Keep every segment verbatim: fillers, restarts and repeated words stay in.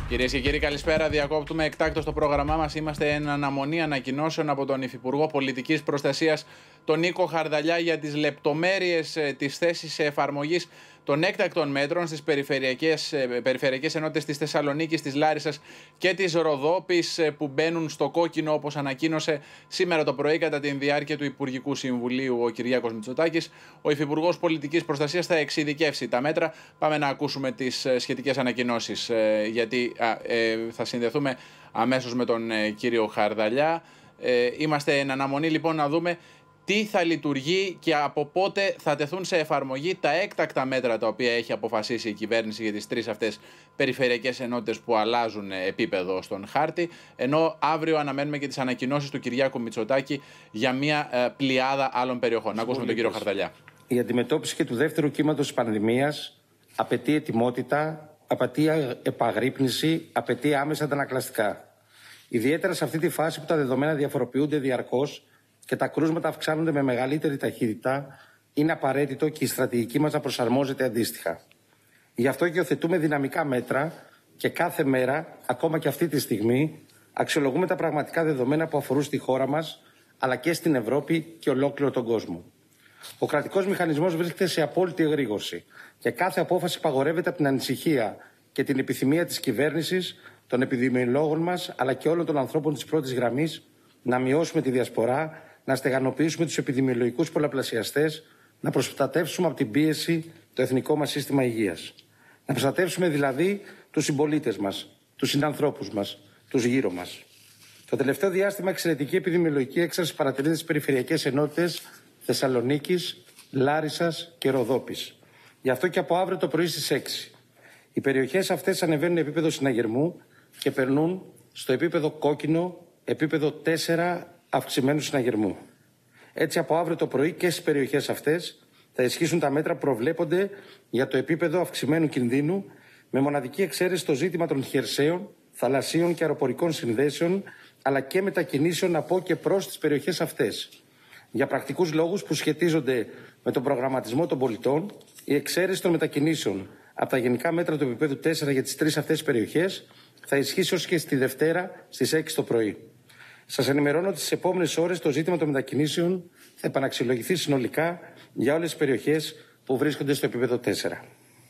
Κυρίες και κύριοι, καλησπέρα. Διακόπτουμε εκτάκτως το πρόγραμμά μας. Είμαστε εν αναμονή ανακοινώσεων από τον Υφυπουργό Πολιτικής Προστασίας, τον Νίκο Χαρδαλιά, για τις λεπτομέρειες της θέσης εφαρμογής των έκτακτων μέτρων στις περιφερειακές, περιφερειακές ενότητες της Θεσσαλονίκης, της Λάρισσας και της Ροδόπης, που μπαίνουν στο κόκκινο, όπως ανακοίνωσε σήμερα το πρωί κατά τη διάρκεια του Υπουργικού Συμβουλίου ο Κυριάκος Μητσοτάκης. Ο Υφυπουργός Πολιτικής Προστασίας θα εξειδικεύσει τα μέτρα. Πάμε να ακούσουμε τις σχετικές ανακοινώσεις, γιατί α, ε, θα συνδεθούμε αμέσως με τον ε, κύριο Χαρδαλιά. Ε, είμαστε εν αναμονή λοιπόν να δούμε τι θα λειτουργεί και από πότε θα τεθούν σε εφαρμογή τα έκτακτα μέτρα τα οποία έχει αποφασίσει η κυβέρνηση για τις τρεις αυτές περιφερειακές ενότητες που αλλάζουν επίπεδο στον χάρτη, ενώ αύριο αναμένουμε και τις ανακοινώσεις του Κυριάκου Μητσοτάκη για μια ε, πλειάδα άλλων περιοχών. Να ακούσουμε τον κύριο Χαρδαλιά. Η αντιμετώπιση και του δεύτερου κύματος της πανδημίας απαιτεί ετοιμότητα, απαιτεί επαγρύπνηση, απαιτεί άμεσα αντανακλαστικά. Ιδιαίτερα σε αυτή τη φάση που τα δεδομένα διαφοροποιούνται διαρκώς και τα κρούσματα αυξάνονται με μεγαλύτερη ταχύτητα, είναι απαραίτητο και η στρατηγική μας να προσαρμόζεται αντίστοιχα. Γι' αυτό και υιοθετούμε δυναμικά μέτρα και κάθε μέρα, ακόμα και αυτή τη στιγμή, αξιολογούμε τα πραγματικά δεδομένα που αφορούν στη χώρα μας, αλλά και στην Ευρώπη και ολόκληρο τον κόσμο. Ο κρατικός μηχανισμός βρίσκεται σε απόλυτη εγρήγορση και κάθε απόφαση παγορεύεται από την ανησυχία και την επιθυμία της κυβέρνησης, των επιδημιολόγων μας, αλλά και όλων των ανθρώπων της πρώτης γραμμής, να μειώσουμε τη διασπορά, να στεγανοποιήσουμε τους επιδημιολογικούς πολλαπλασιαστές, να προστατεύσουμε από την πίεση το εθνικό μας σύστημα υγείας. Να προστατεύσουμε δηλαδή τους συμπολίτες μας, τους συνανθρώπους μας, τους γύρω μας. Το τελευταίο διάστημα εξαιρετική επιδημιολογική έξαρση παρατηρείται στις περιφερειακές ενότητες Θεσσαλονίκης, Λάρισσας και Ροδόπης. Γι' αυτό και από αύριο το πρωί στις έξι. Οι περιοχές αυτές ανεβαίνουν επίπεδο συναγερμού και περνούν στο επίπεδο κόκκινο, επίπεδο τέσσερα αυξημένου συναγερμού. Έτσι, από αύριο το πρωί και στις περιοχές αυτές θα ισχύσουν τα μέτρα που προβλέπονται για το επίπεδο αυξημένου κινδύνου, με μοναδική εξαίρεση το ζήτημα των χερσαίων, θαλασσίων και αεροπορικών συνδέσεων, αλλά και μετακινήσεων από και προς τις περιοχές αυτές. Για πρακτικούς λόγους που σχετίζονται με τον προγραμματισμό των πολιτών, η εξαίρεση των μετακινήσεων από τα γενικά μέτρα του επίπεδου τέσσερα για τις τρεις αυτές περιοχές θα ισχύσει ως και στη Δευτέρα στις έξι το πρωί. Σας ενημερώνω ότι στις επόμενες ώρες το ζήτημα των μετακινήσεων θα επαναξιολογηθεί συνολικά για όλες τις περιοχές που βρίσκονται στο επίπεδο τέσσερα.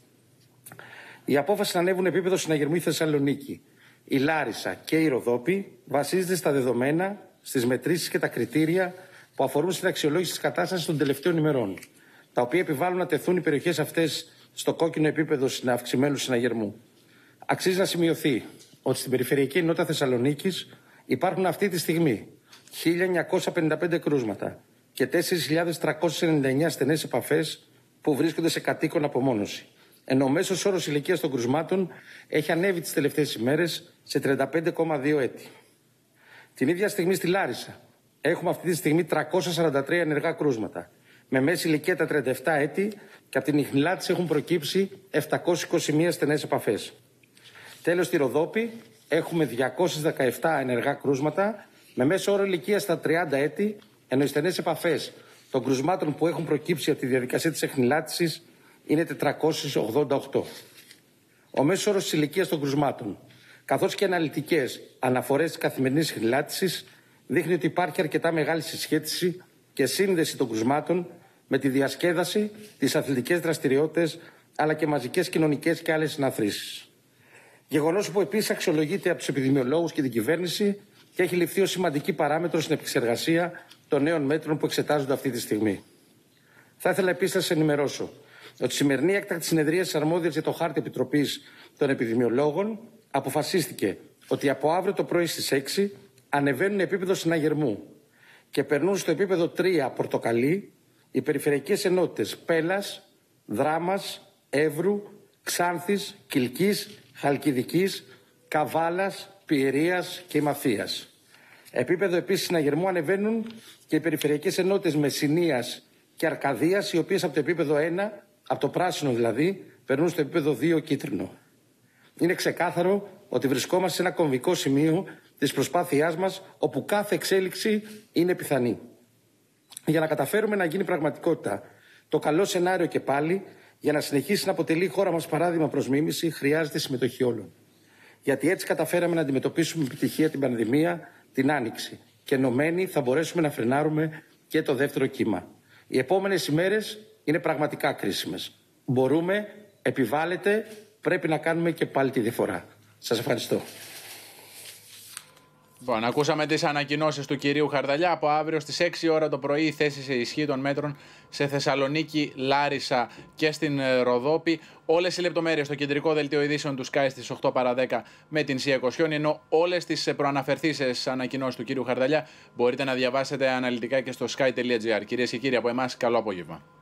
Η απόφαση να ανέβουν επίπεδο συναγερμού η Θεσσαλονίκη, η Λάρισα και η Ροδόπη βασίζεται στα δεδομένα, στις μετρήσεις και τα κριτήρια που αφορούν στην αξιολόγηση της κατάστασης των τελευταίων ημερών, τα οποία επιβάλλουν να τεθούν οι περιοχές αυτές στο κόκκινο επίπεδο αυξημένου συναγερμού. Αξίζει να σημειωθεί ότι στην Περιφερειακή Ενότητα Θεσσαλονίκης υπάρχουν αυτή τη στιγμή χίλια εννιακόσια πενήντα πέντε κρούσματα και τέσσερις χιλιάδες τριακόσιες ενενήντα εννέα στενές επαφές που βρίσκονται σε κατοίκον απομόνωση. Ενώ ο μέσος όρος ηλικίας των κρουσμάτων έχει ανέβει τις τελευταίες ημέρες σε τριάντα πέντε κόμμα δύο έτη. Την ίδια στιγμή στη Λάρισα έχουμε αυτή τη στιγμή τριακόσια σαράντα τρία ενεργά κρούσματα, με μέση ηλικία τα τριάντα επτά έτη, και από την Ιχνηλάτης έχουν προκύψει επτακόσιες είκοσι μία στενές επαφές. Τέλος, στη Ροδόπη έχουμε διακόσια δεκαεπτά ενεργά κρούσματα, με μέσο όρο ηλικία στα τριάντα έτη, ενώ οι στενές επαφές των κρουσμάτων που έχουν προκύψει από τη διαδικασία της εχνηλάτησης είναι τετρακόσιες ογδόντα οκτώ. Ο μέσος όρος της ηλικίας των κρουσμάτων, καθώς και αναλυτικές αναφορές της καθημερινής εχνηλάτησης, δείχνει ότι υπάρχει αρκετά μεγάλη συσχέτιση και σύνδεση των κρουσμάτων με τη διασκέδαση, τις αθλητικές δραστηριότητες, αλλά και μαζικές κοινωνικές και άλλες συναθρήσεις. Γεγονός που επίσης αξιολογείται από τους επιδημιολόγους και την κυβέρνηση και έχει ληφθεί ως σημαντική παράμετρο στην επεξεργασία των νέων μέτρων που εξετάζονται αυτή τη στιγμή. Θα ήθελα επίσης να σας ενημερώσω ότι η σημερινή έκτακτη συνεδρία της αρμόδιας για το χάρτη Επιτροπής των Επιδημιολόγων αποφασίστηκε ότι από αύριο το πρωί στις έξι ανεβαίνουν επίπεδο συναγερμού και περνούν στο επίπεδο τρία πορτοκαλί οι περιφερειακές ενότητες Πέλας, Δράμας, Εύρου, Ξάνθης, Κιλκής, Χαλκιδικής, Καβάλας, Πιερίας και Μαθίας. Επίπεδο επίσης συναγερμού ανεβαίνουν και οι περιφερειακές ενότητες Μεσσηνίας και Αρκαδίας, οι οποίες από το επίπεδο ένα, από το πράσινο δηλαδή, περνούν στο επίπεδο δύο κίτρινο. Είναι ξεκάθαρο ότι βρισκόμαστε σε ένα κομβικό σημείο της προσπάθειάς μας, όπου κάθε εξέλιξη είναι πιθανή. Για να καταφέρουμε να γίνει πραγματικότητα το καλό σενάριο και πάλι, για να συνεχίσει να αποτελεί η χώρα μας παράδειγμα προς μίμηση, χρειάζεται συμμετοχή όλων. Γιατί έτσι καταφέραμε να αντιμετωπίσουμε με επιτυχία την πανδημία την Άνοιξη. Και ενωμένοι θα μπορέσουμε να φρενάρουμε και το δεύτερο κύμα. Οι επόμενες ημέρες είναι πραγματικά κρίσιμες. Μπορούμε, επιβάλλεται, πρέπει να κάνουμε και πάλι τη διαφορά. Σας ευχαριστώ. Λοιπόν, ακούσαμε τις ανακοινώσεις του κυρίου Χαρδαλιά. Από αύριο στις έξι η ώρα το πρωί η θέση σε ισχύ των μέτρων σε Θεσσαλονίκη, Λάρισα και στην Ροδόπη. Όλες οι λεπτομέρειες στο κεντρικό δελτίο ειδήσεων του Sky στις οκτώ παρά δέκα με την Σία Κοσιόνη, ενώ όλες τις προαναφερθήσεις ανακοινώσεις του κυρίου Χαρδαλιά μπορείτε να διαβάσετε αναλυτικά και στο sky τελεία gr. Κυρίες και κύριοι, από εμάς, καλό απόγευμα.